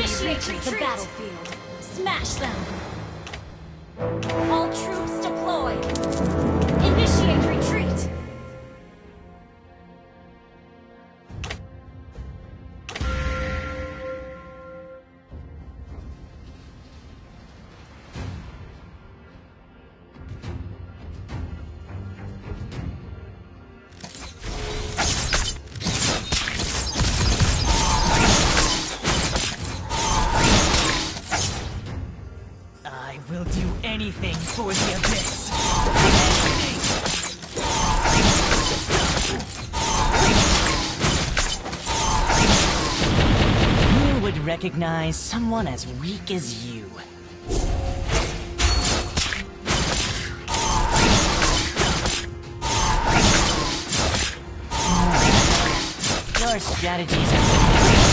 Initiate the battlefield. Smash them. All troops deployed. Initiate retreat. I will do anything for the abyss. Who would recognize someone as weak as you? Your strategies are...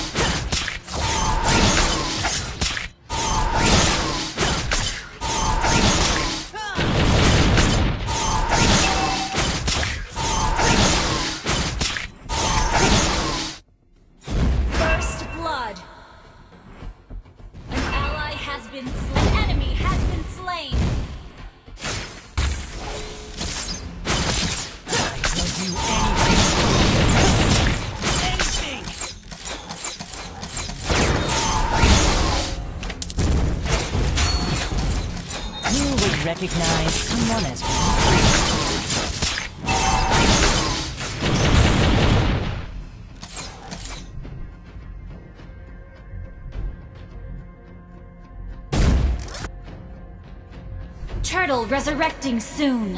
Recognize someone as Turtle resurrecting soon.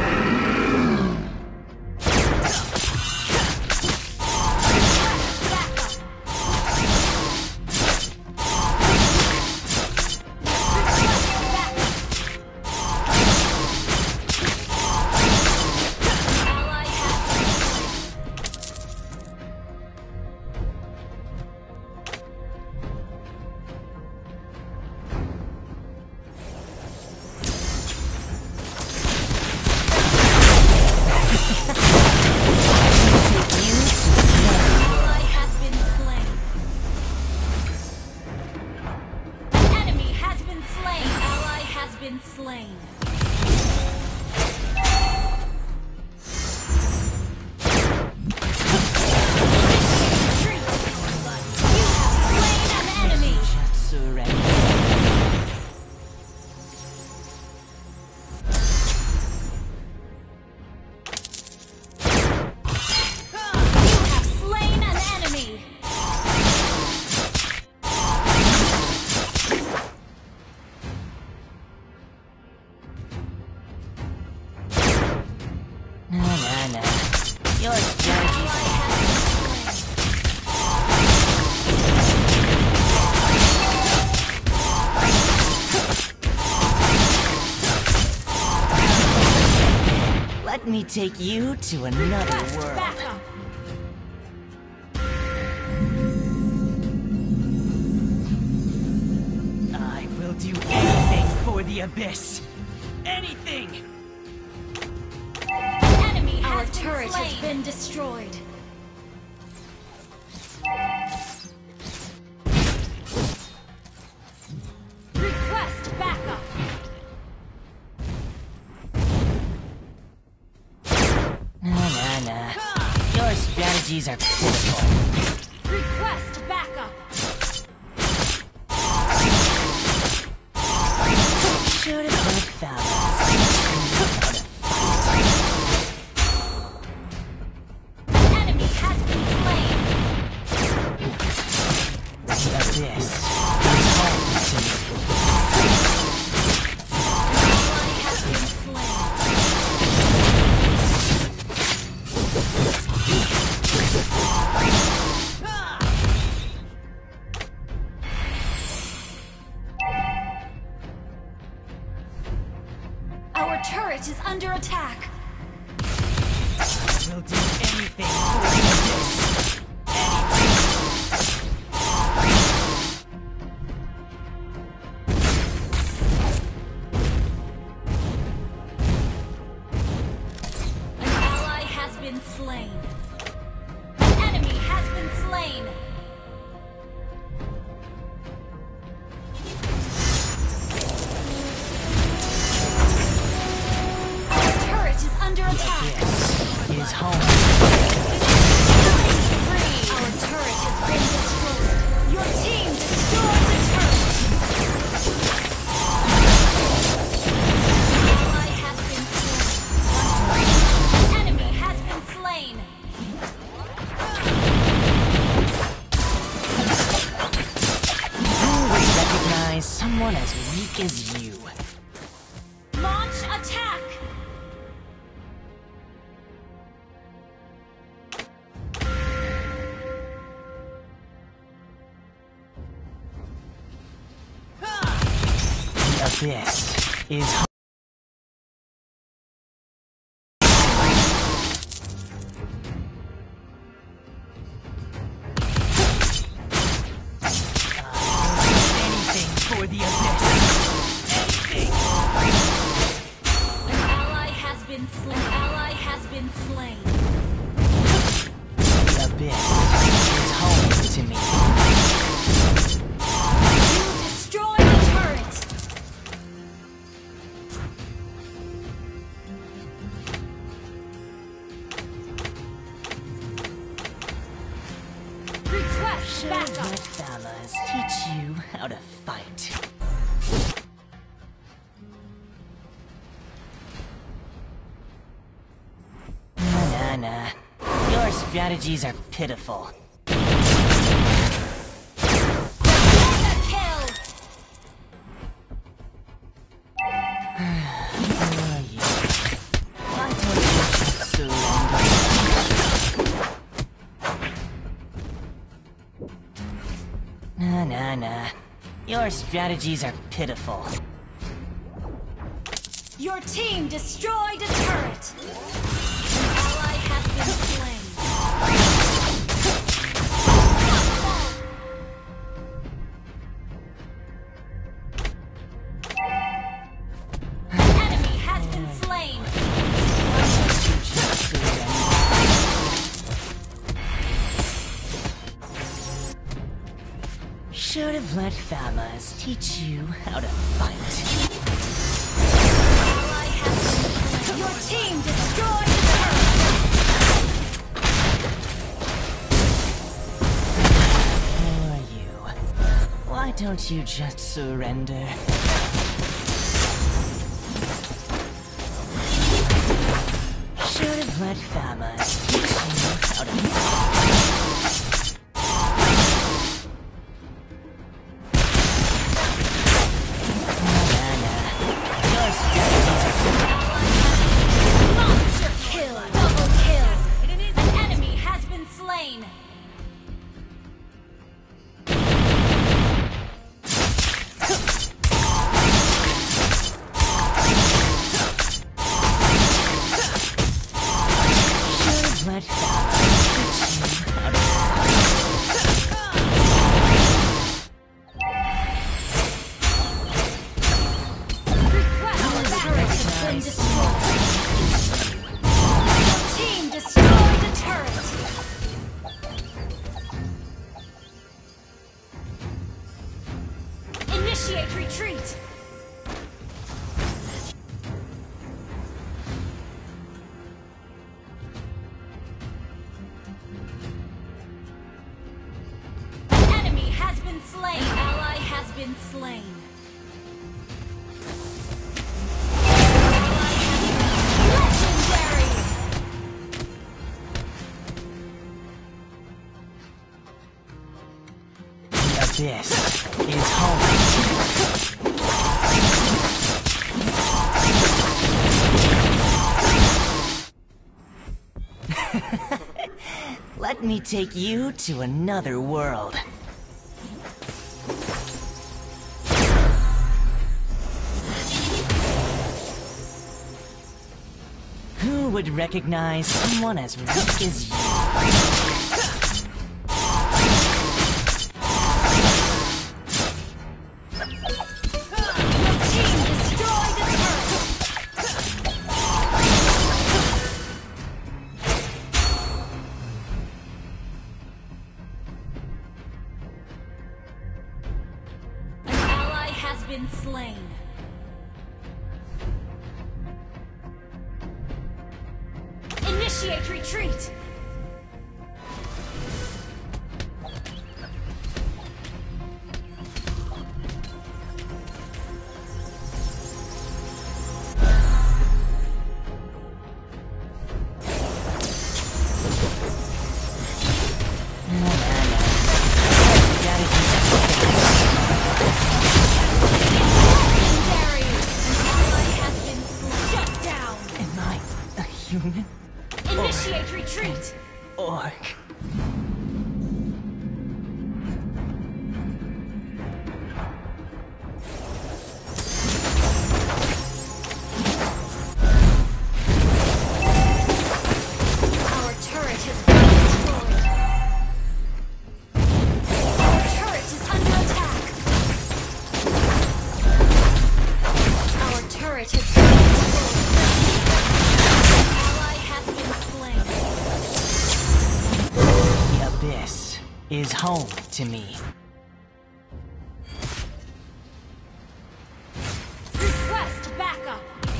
Slain. Your strategies Let me take you to another world. I will do anything for the abyss. Anything! Our turret has been destroyed. Request backup. Nah. Your strategies are pitiful. Request backup. Should have heard foul. Our turret is under attack. I will do anything for this. An ally has been slain. An enemy has been slain. someone as weak as you. Launch attack! The abyss is For the abyss. An ally has been slain. An ally has been slain. the abyss is home to me. You destroy the turret. Request backup. Let Thalas teach you how to fight. Nah. Your strategies are pitiful. Mega kill. Who are you? Why don't you just surrender? Nah. Your strategies are pitiful. Your team destroyed a turret. An ally has been slain. An enemy has been slain. Why don't you just surrender? Should have let Thalas teach you how to fight. Ally has been slain. Your team destroyed the turret. Who are you? Why don't you just surrender? Should have let Thalas teach you how to fight. Your strategies are Monster kill. Double kill. An enemy has been slain. let Thalas teach you how to Request turret has been destroyed. Your team destroyed a turret. Initiate retreat. An enemy has been slain. An ally has been slain. Legendary. This is home. Let me take you to another world. Who would recognize someone as weak as you? Been slain. Initiate retreat. home to me. Request backup.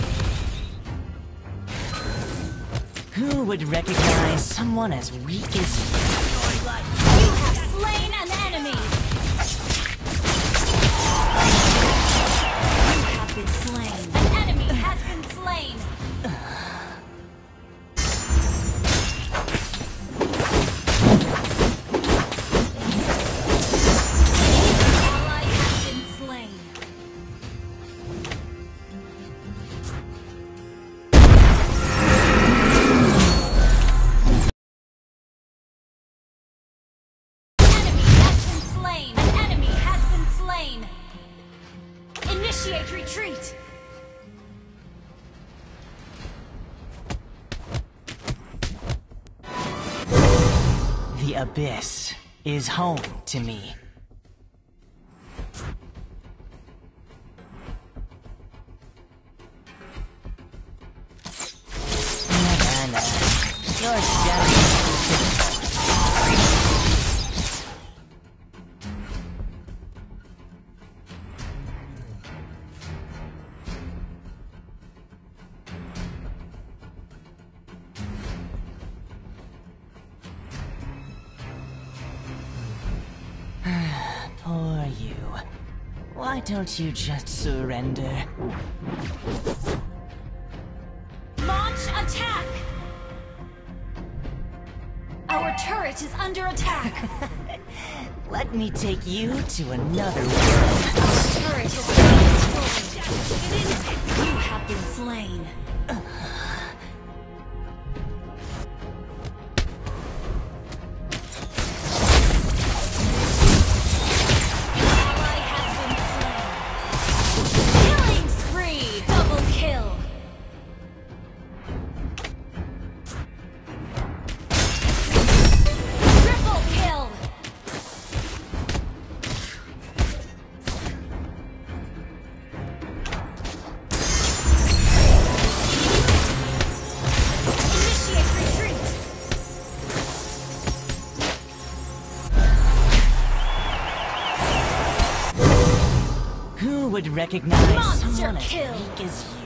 Who would recognize someone as weak as you? You have slain an enemy. You have been slain. An enemy has been slain. Ally has been slain. An enemy has been slain. Initiate retreat. The Abyss is home to me. Nah. Your strategy is Poor you. Why don't you just surrender? Launch attack. Our turret is under attack. Let me take you to another world. Turret has been destroyed. You have been slain. Ally has been slain. Killing spree. Double kill. Triple kill. Initiate retreat. Who would recognize Monster someone as kill. weak as you?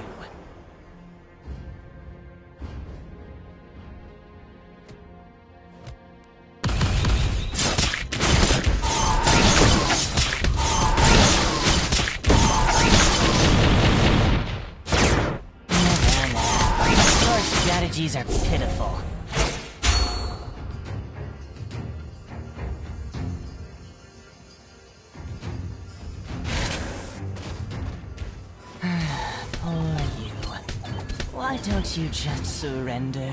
Nah. Your strategies are pitiful. Poor you. Why don't you just surrender?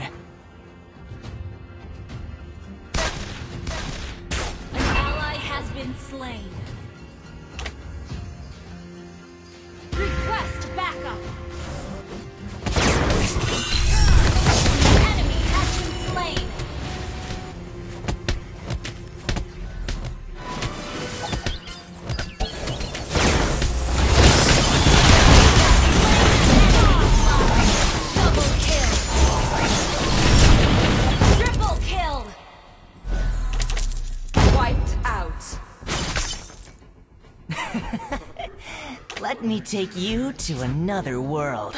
An ally has been slain. Request backup. An enemy has been slain. Double kill. Triple kill. Wiped out. Let me take you to another world.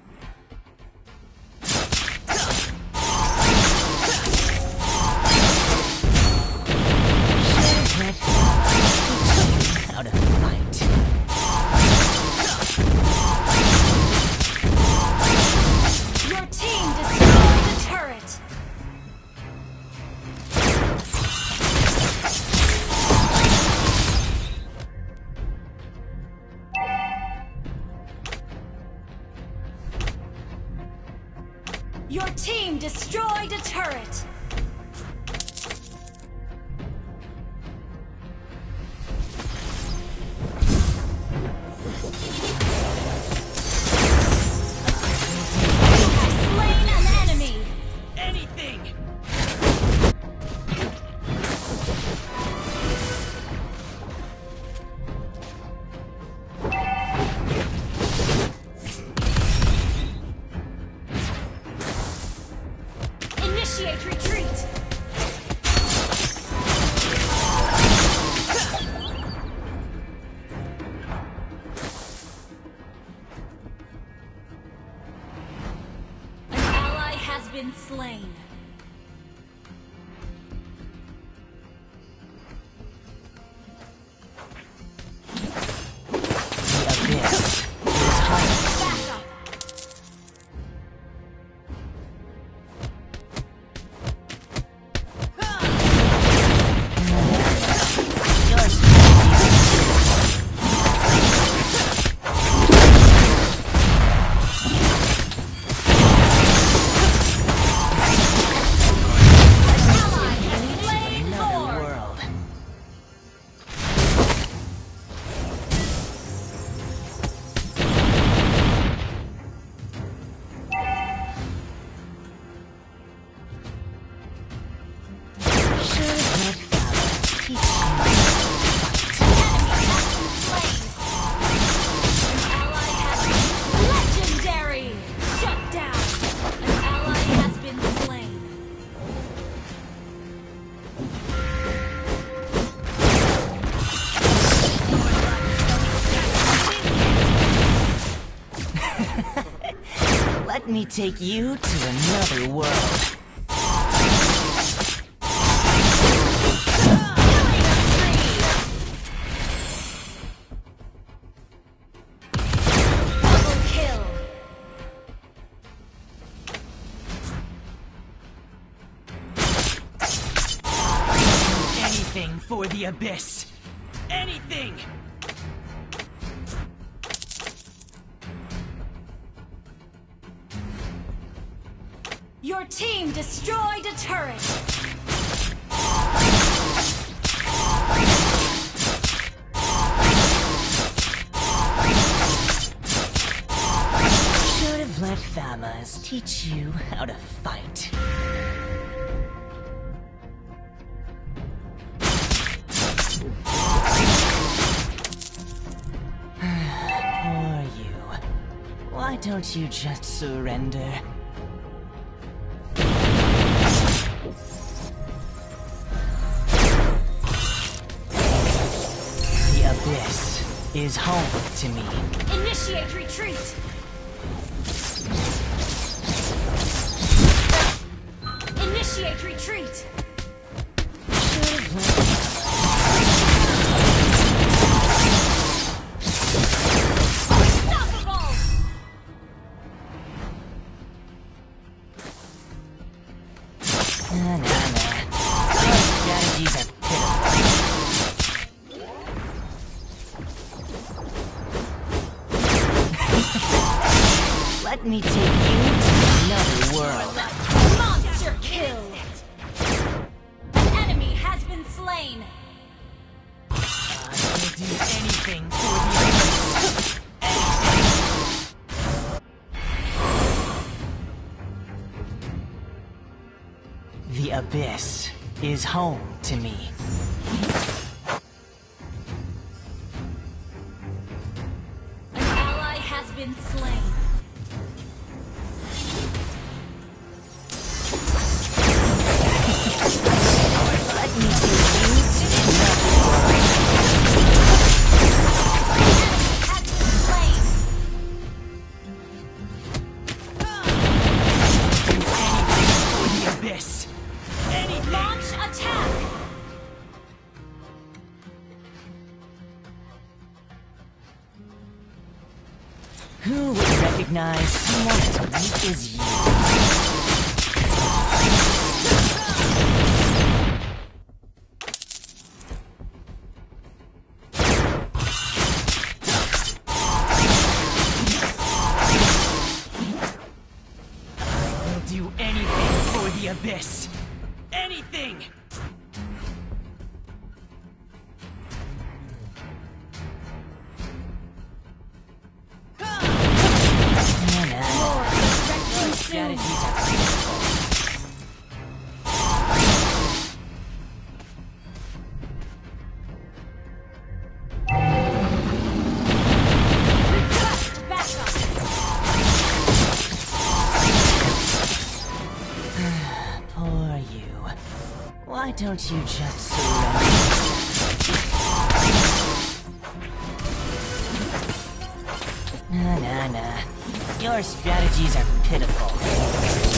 How to fight. Your team destroyed the turret. Your team destroyed a turret. You have slain an enemy. Anything! Initiate retreat. slain. Let me take you to another world. Double kill. Anything for the abyss. Anything! Your team destroyed a turret. Should have let Famas teach you how to fight. Poor you. Why don't you just surrender? This is home to me. Initiate retreat. Initiate retreat. Unstoppable. Nah. Your strategies are pitiful. Let me take you to another world. Monster kill. An enemy has been slain. I will do anything for the abyss. The abyss is home to me. An ally has been slain. Let me take you to another world. Has been slain. Do anything for the abyss. Anything. Launch attack. Who would recognize someone as weak as you? Do anything for the abyss. Anything! Strategies are beautiful. Request backup. Poor you. Why don't you just surrender? Nah. Your strategies are pitiful.